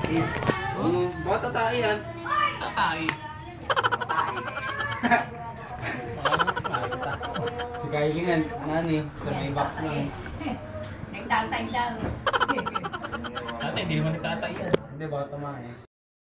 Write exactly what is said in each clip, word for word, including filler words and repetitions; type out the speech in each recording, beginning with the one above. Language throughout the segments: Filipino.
Hmm, baka tatay yan. Tatay. Si Kylie nga, nani, sa may box lang. Nagtatay daw. Tatay, hindi naman nagtatay yan. Hindi, baka tama eh.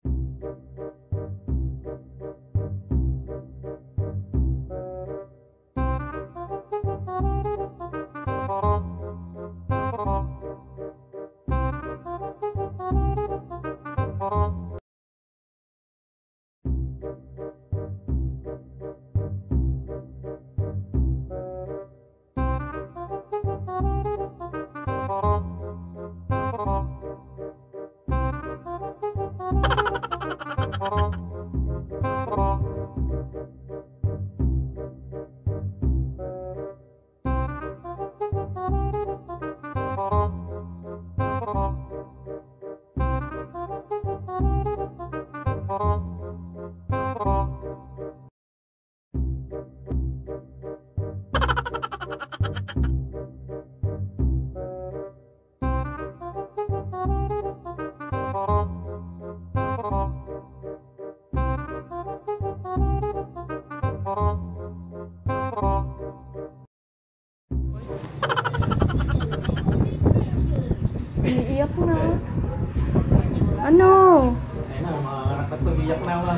Iiyak na. Ano? Ayun na, mga anak na tumiyak na ba?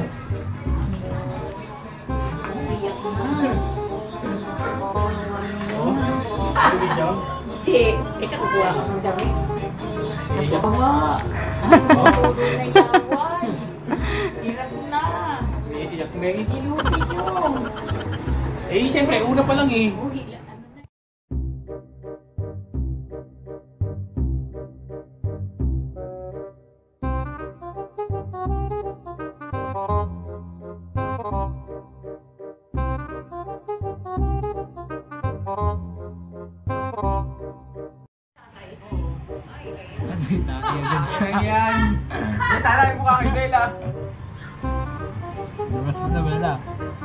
Iyak na. Oh, tubig daw. Hindi. Ikaw kukuha ko ng damit. Iyak pa nga. Oo, na yawan. Hirap na. Iyak na yun. Ilutin nyo. Eh, siyempre, una pa lang eh. Uhi lang. Ano na? Yan. Sana yung mukha kay Bella. Mas na, Bella.